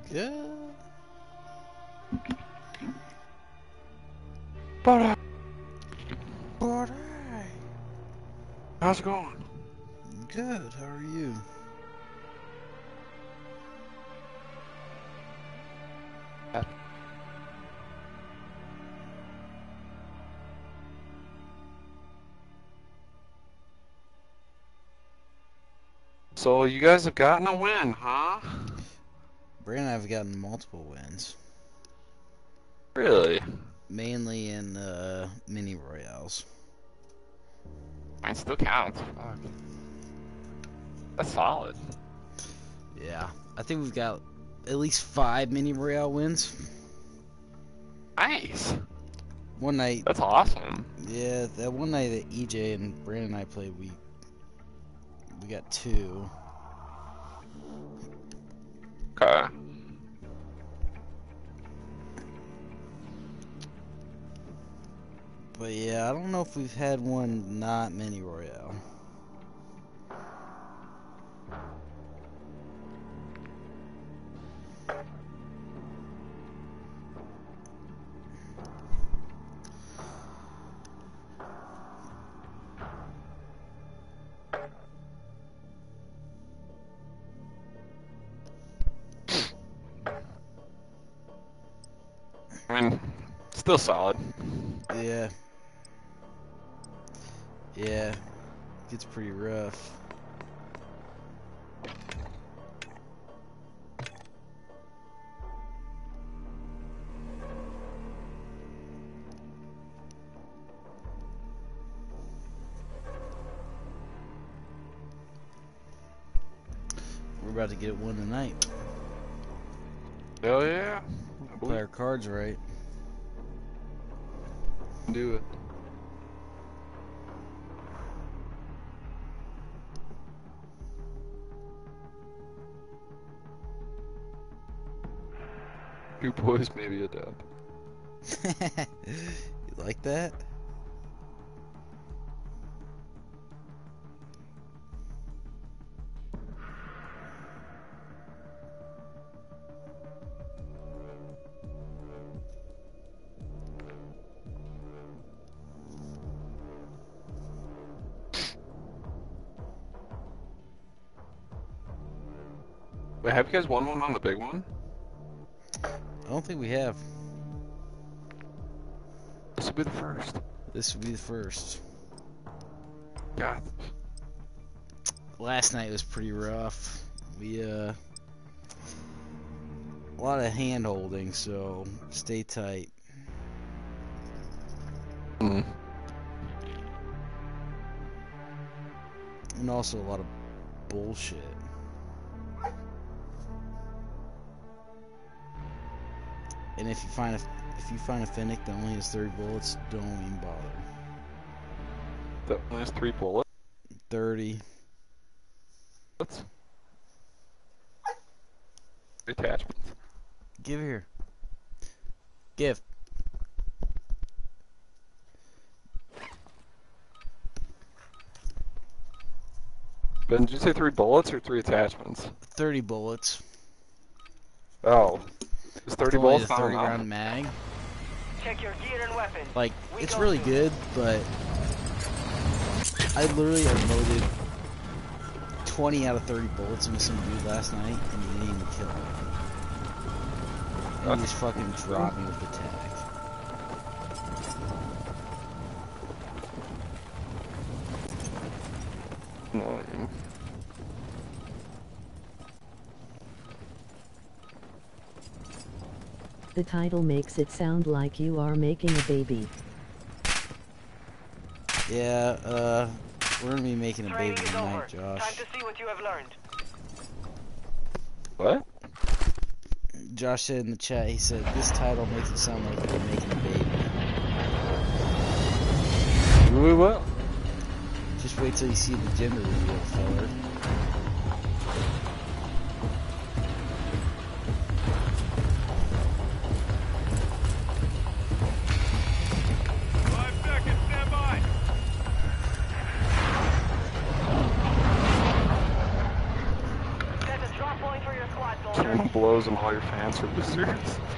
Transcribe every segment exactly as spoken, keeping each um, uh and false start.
Good. Buddy, Buddy. how's it going? Good. How are you? So you guys have gotten a win, huh? Brandon and I have gotten multiple wins. Really? Mainly in uh, mini royales. Mine still counts. Fuck. That's solid. Yeah. I think we've got at least five mini royale wins. Nice. One night. That's awesome. Yeah, that one night that E J and Brandon and I played, we we got two. Okay. But yeah, I don't know if we've had one not mini royale. I mean, still solid. Yeah. Yeah. Gets pretty rough. We're about to get one tonight. Hell yeah. Play our cards right. Do it. Two boys, maybe a dub. You like that? Wait, have you guys won one on the big one? I don't think we have. This will be the first. This will be the first. God. Last night was pretty rough. We, uh... a lot of hand holding, so stay tight. Mm. And also a lot of bullshit. And if you find a if you find a Fennec that only has thirty bullets, don't even bother. That one has three bullets. Thirty. Attachments. Give here. Give. Ben, did you say three bullets or three attachments? Thirty bullets. Oh. Is thirty Only bullets a not thirty enough? round mag. Check your gear and weapons. Like, We it's go really soon. good, but I literally emoted twenty out of thirty bullets into some dude last night, and he didn't even kill him. And he just fucking dropped me with the tag. Annoying. The title makes it sound like you are making a baby. Yeah, uh, we're gonna be making a Training baby is over. tonight, Time Josh. to see what you have learned. What? Josh said in the chat, he said, this title makes it sound like you're making a baby. We will. Just wait till you see the gender reveal, feller. Five seconds, stand by. Set a drop point for your squad, Someone soldiers. blow blows and all your fans are losers.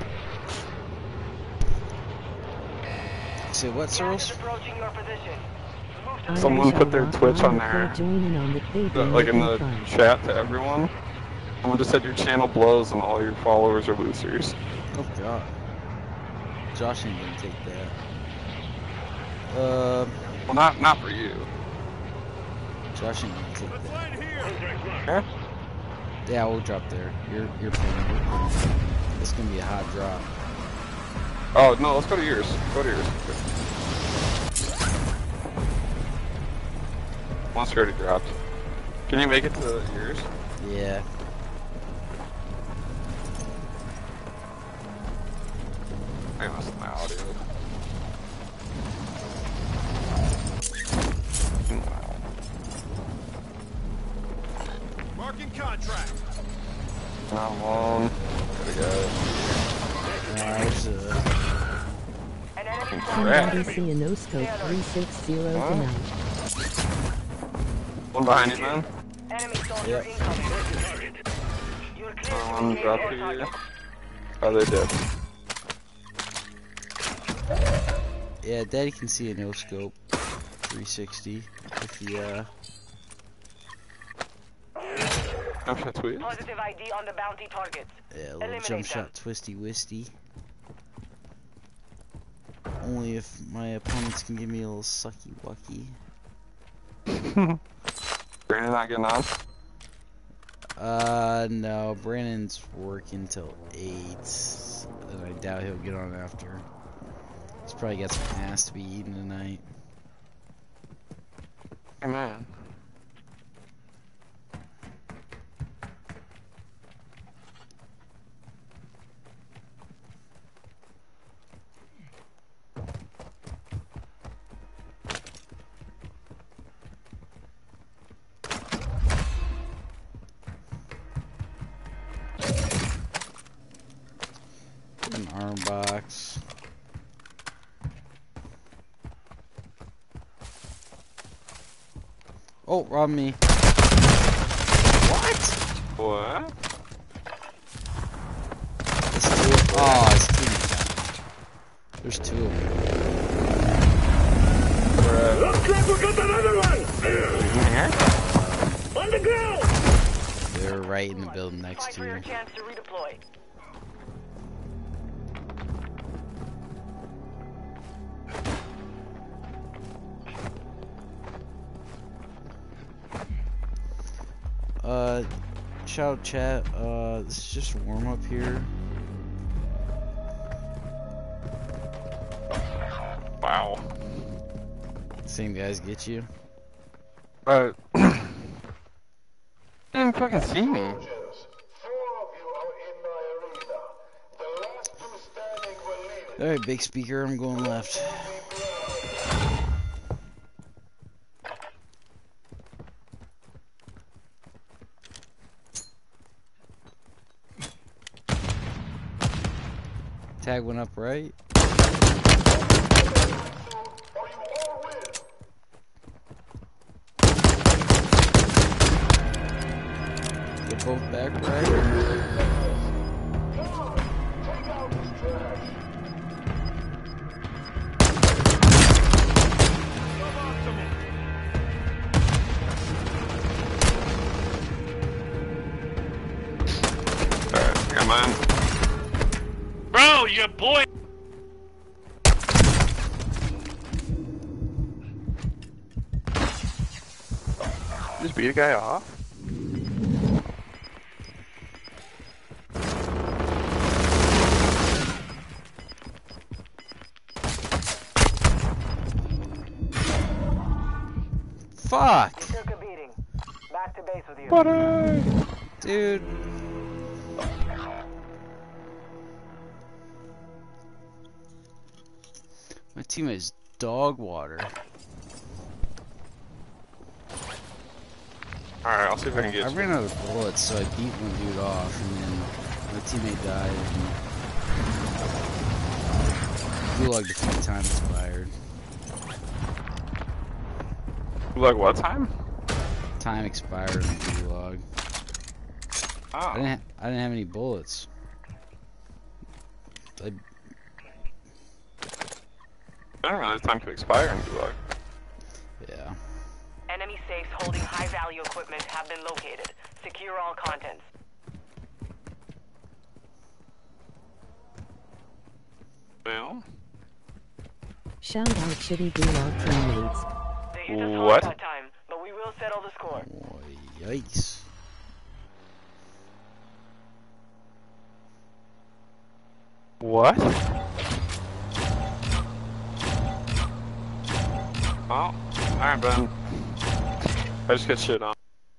Say what, Gas is Searles? approaching your position. Move to I the Someone shall put their walk Twitch on the there. front, joining on the paper, Like in the making fun. chat to everyone. Someone just said your channel blows and all your followers are losers. Oh god. Josh ain't gonna take that. Uh, Well, not not for you. Josh ain't gonna take Let's that. land here. Yeah? Yeah, we'll drop there. You're you're paying. It's gonna be a hot drop. Oh no, let's go to yours. Go to yours. Once you already dropped. Can you make it to yours? Yeah. I lost my audio. Marking contract. Not long. Gotta go. Uh, there's a, An enemy Somebody see a no scope three six zero Huh? tonight. One behind you, man. enemy soldier Yep. incoming. You're clear to One engage drop all here. targets. Oh, they did. yeah, Daddy can see a no scope three sixty if he uh Jump shot tweet. Positive I D on the bounty targets. yeah, a little Eliminate jump them. shot twisty wisty. Only if my opponents can give me a little sucky wucky. Brandon not getting on. Uh no, Brandon's working till eight, and I doubt he'll get on after. He's probably got some ass to be eating tonight. Hey, man. An arm box. Oh, rob me. What? What? It's two. Oh, it's two. There's two of them. Looks like we got another one. Here? On the ground. They're right in the building next Fight to for your you. chance to redeploy. Uh, shout chat. Uh, this is just a warm up here. Wow. Same guys get you. But didn't fucking see me. All right, big speaker. I'm going left. Tag went up right. They're both back right. Alright, come on. Bro, your boy. Just beat a guy off. Fuck, You took a beating. Back to base with you. Buddy! dude. My team is dog water. Alright, I'll see if I can get I you. ran out of bullets, so I beat one dude off, and then my teammate died. And Gulag defeat time expired. Like what time? Time expired on Gulag. I didn't. Oh. Ha I didn't have any bullets. I, I don't realize time to expire in Gulag. yeah. Enemy safes holding high-value equipment have been located. Secure all contents. Well, Shout out shitty gulag teammates. They hit us hard What? that time, but we will settle the score. Oh, yikes. what? Oh, alright, Ben. I just get shit on.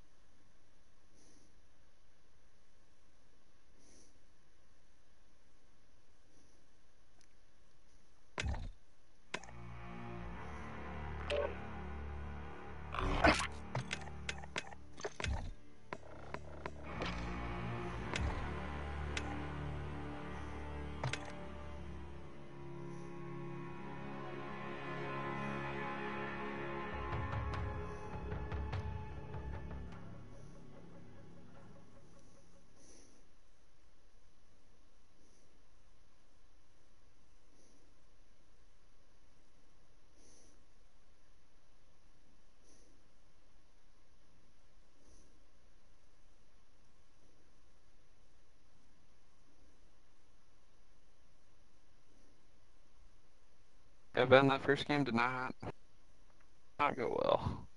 Yeah, Ben, that first game did not not go well.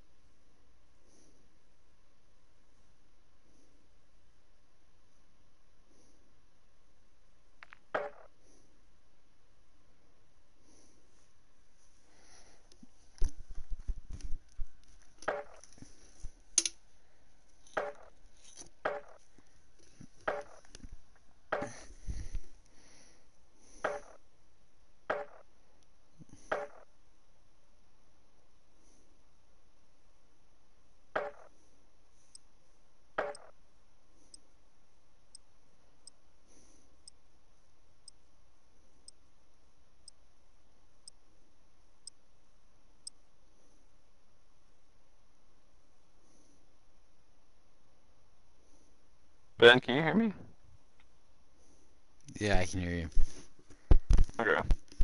Ben, can you hear me? Yeah, I can hear you. Okay.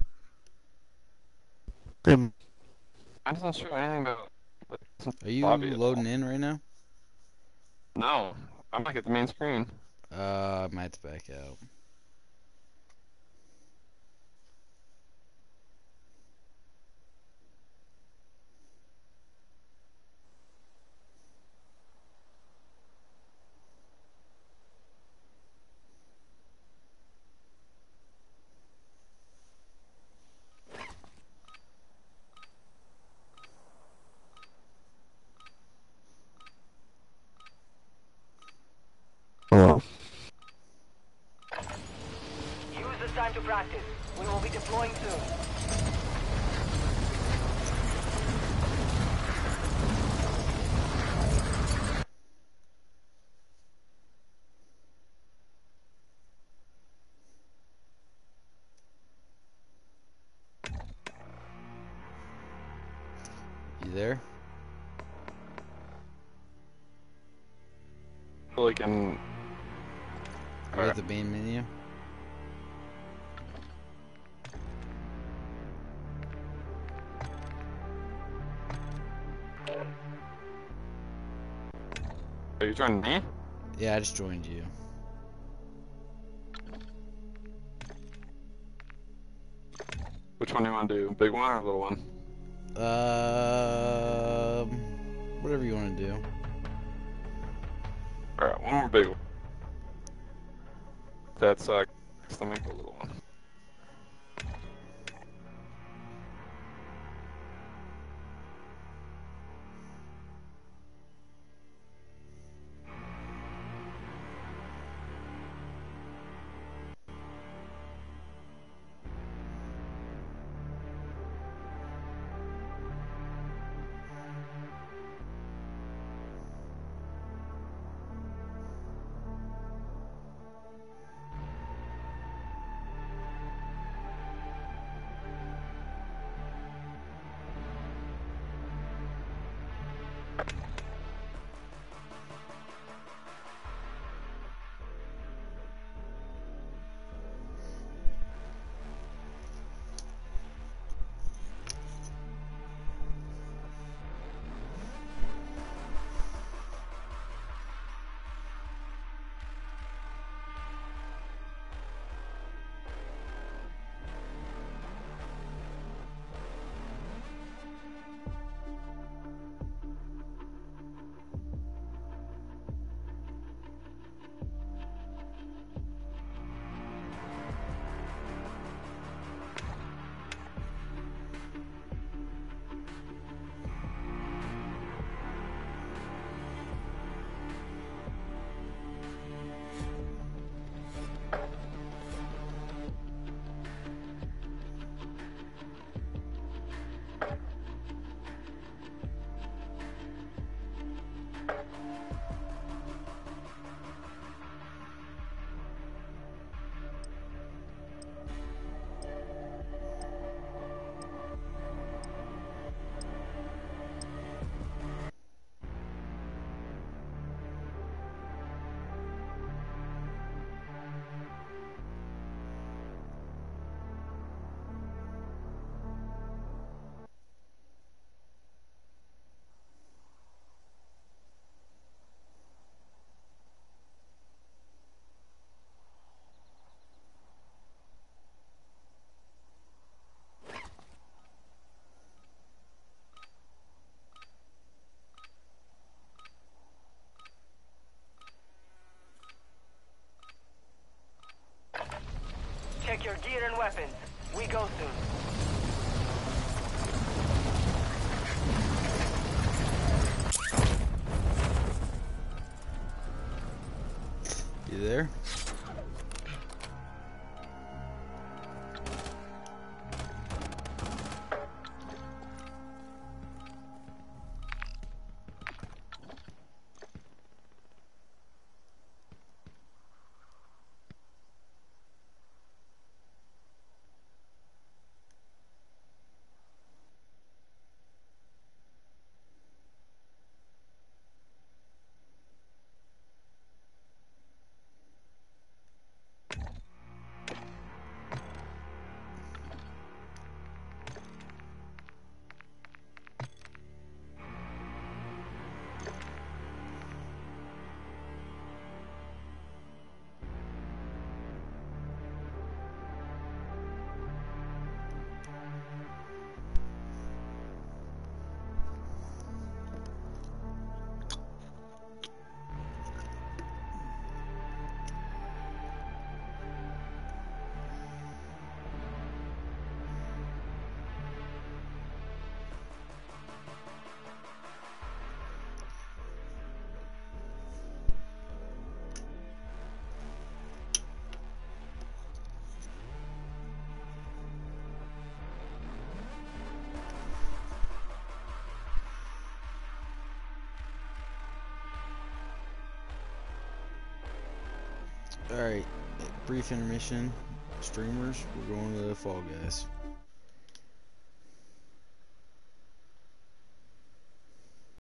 Um, I doesn't show anything about. Are you lobby at all. loading in right now? No, I'm back at the main screen. Uh, I might have to back out. Hello. Use this time to practice. We will be deploying soon. You there? Like in. Are you at the main menu? Are you joining me? Yeah, I just joined you. Which one do you want to do? Big one or little one? Um, whatever you want to do. Alright, one more big one. That's uh, let me go little one. Check your gear and weapons. We go soon. You there? Alright, brief intermission. Streamers, we're going to the Fall Guys.